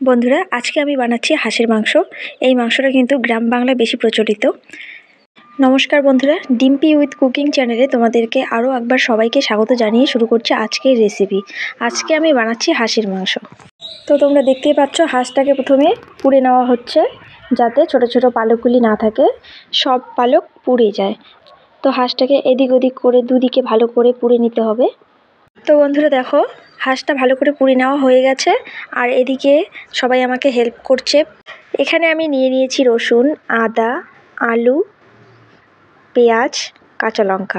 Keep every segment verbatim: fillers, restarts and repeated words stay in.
বন্ধুরা, আজকে আমি বানাচ্ছি হাঁসের মাংস। এই মাংসটা কিন্তু গ্রাম বাংলায় বেশি প্রচলিত। নমস্কার বন্ধুরা, ডিম্পি উইথ কুকিং চ্যানেলে তোমাদেরকে আরও একবার সবাইকে স্বাগত জানিয়ে শুরু করছি আজকের রেসিপি। আজকে আমি বানাচ্ছি হাঁসের মাংস। তো তোমরা দেখতেই পাচ্ছ, হাঁসটাকে প্রথমে পুড়ে নেওয়া হচ্ছে যাতে ছোট ছোট পালকগুলি না থাকে, সব পালক পুড়ে যায়। তো হাঁসটাকে এদিক ওদিক করে দুদিকে ভালো করে পুড়ে নিতে হবে। তো বন্ধুরা দেখো, হাঁসটা ভালো করে পুড়ে নেওয়া হয়ে গেছে, আর এদিকে সবাই আমাকে হেল্প করছে। এখানে আমি নিয়ে নিয়েছি রসুন, আদা, আলু, পেঁয়াজ, কাঁচা লঙ্কা,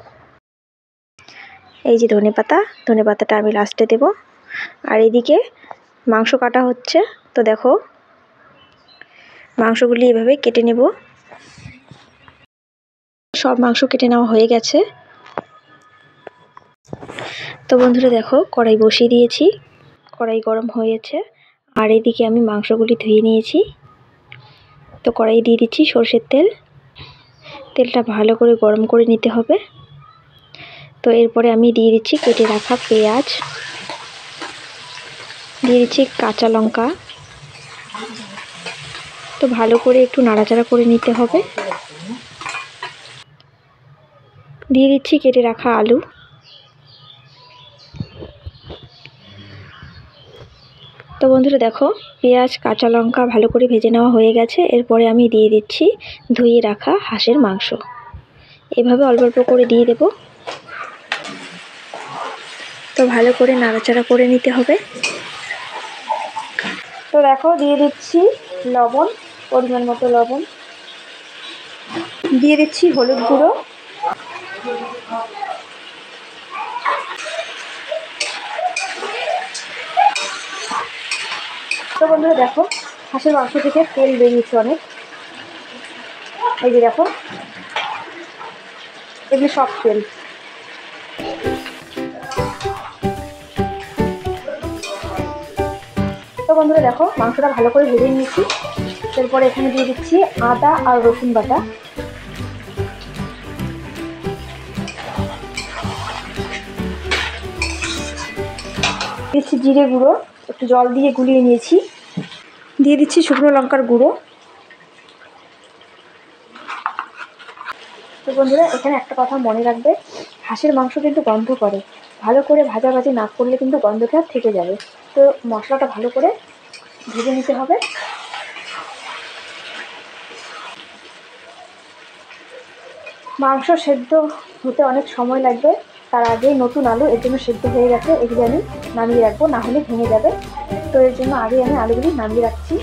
এই যে ধনে পাতা ধনে পাতাটা আমি লাস্টে দেব। আর এদিকে মাংস কাটা হচ্ছে। তো দেখো, মাংসগুলি এভাবে কেটে নেব। সব মাংস কেটে নেওয়া হয়ে গেছে। তো বন্ধুরা দেখো, কড়াই বসিয়ে দিয়েছি, কড়াই গরম হয়েছে। আর এদিকে আমি মাংসগুলি ধুয়ে নিয়েছি। তো কড়াই দিয়ে দিচ্ছি সরষের তেল। তেলটা ভালো করে গরম করে নিতে হবে। তো এরপরে আমি দিয়ে দিচ্ছি কেটে রাখা পেঁয়াজ, দিয়ে দিচ্ছি কাঁচা লঙ্কা। তো ভালো করে একটু নাড়াচাড়া করে নিতে হবে। দিয়ে দিচ্ছি কেটে রাখা আলু। তো বন্ধুরা দেখো, পেঁয়াজ কাঁচা লঙ্কা ভালো করে ভেজে নেওয়া হয়ে গেছে। এরপরে আমি দিয়ে দিচ্ছি ধুয়ে রাখা হাঁসের মাংস। এভাবে অল্প অল্প করে দিয়ে দেব। তো ভালো করে নাড়াচাড়া করে নিতে হবে। তো দেখো, দিয়ে দিচ্ছি লবণ, পরিমাণ মতো লবণ, দিয়ে দিচ্ছি হলুদ গুঁড়ো, তো বন্ধুরা দেখো, হাঁসের মাংস থেকে তেল বেরিয়েছে অনেক। এই যে দেখো, এগুলি সব তেল। তো বন্ধুরা দেখো, মাংসটা ভালো করে ভেজে নিয়েছি। এরপরে এখানে দিয়ে দিচ্ছি আদা আর রসুন বাটা, দিচ্ছি জিরে গুঁড়ো, একটু জল দিয়ে গুলিয়ে নিয়েছি। দিয়ে দিচ্ছি শুকনো লঙ্কার গুঁড়ো। তো বন্ধুরা, এখানে একটা কথা মনে রাখবে, হাঁসের মাংস কিন্তু গন্ধ করে। ভালো করে ভাজাভাজি না করলে কিন্তু গন্ধটা থেকে যাবে। তো মশলাটা ভালো করে ভেজে নিতে হবে। মাংস সেদ্ধ হতে অনেক সময় লাগবে, তার আগেই নতুন আলু এর জন্য সেদ্ধ হয়ে গেছে, এগুলি আমি নামিয়ে রাখবো, না হলে ভেঙে যাবে। তো এর জন্য আগেই আমি আলুগুলি নামিয়ে রাখছি।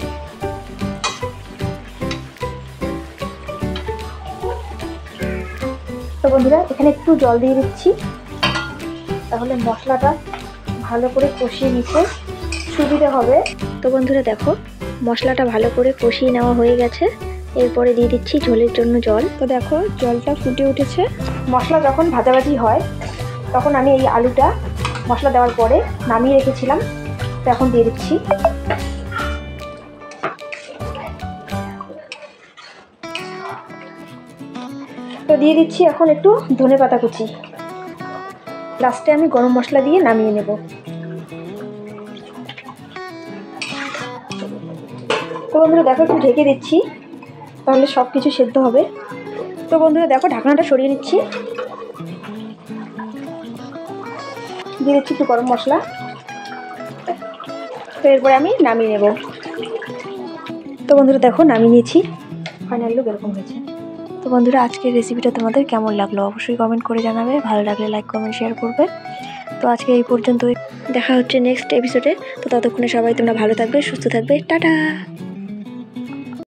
তো বন্ধুরা, এখানে একটু জল দিয়ে দিচ্ছি, তাহলে মশলাটা ভালো করে কষিয়ে নিতে সুবিধা হবে। তো বন্ধুরা দেখো, মশলাটা ভালো করে কষিয়ে নেওয়া হয়ে গেছে। এরপরে দিয়ে দিচ্ছি ঝোলের জন্য জল। তো দেখো, জলটা ফুটে উঠেছে। মশলা যখন ভাজাভাজি হয় তখন আমি এই আলুটা মশলা দেওয়ার পরে নামিয়ে রেখেছিলাম, তো এখন দিয়ে দিচ্ছি। তো দিয়ে দিচ্ছি এখন একটু ধনে পাতা কুচি। লাস্টে আমি গরম মশলা দিয়ে নামিয়ে নেব। তো বন্ধুরা দেখো, একটু ঢেকে দিচ্ছি, তাহলে সব কিছু সেদ্ধ হবে। তো বন্ধুরা দেখো, ঢাকনাটা সরিয়ে নিচ্ছি। দিয়ে দিচ্ছি একটু গরম মশলা। তো এরপরে আমি নামিয়ে নেব। তো বন্ধুরা দেখো, নামিয়ে নিয়েছি। ফাইনাল লুক এরকম হয়েছে। তো বন্ধুরা, আজকের রেসিপিটা তোমাদের কেমন লাগলো অবশ্যই কমেন্ট করে জানাবে। ভালো লাগলে লাইক কমেন্ট শেয়ার করবে। তো আজকে এই পর্যন্তই, দেখা হচ্ছে নেক্সট এপিসোডে। তো ততক্ষণে সবাই তোমরা ভালো থাকবে, সুস্থ থাকবে। টাটা।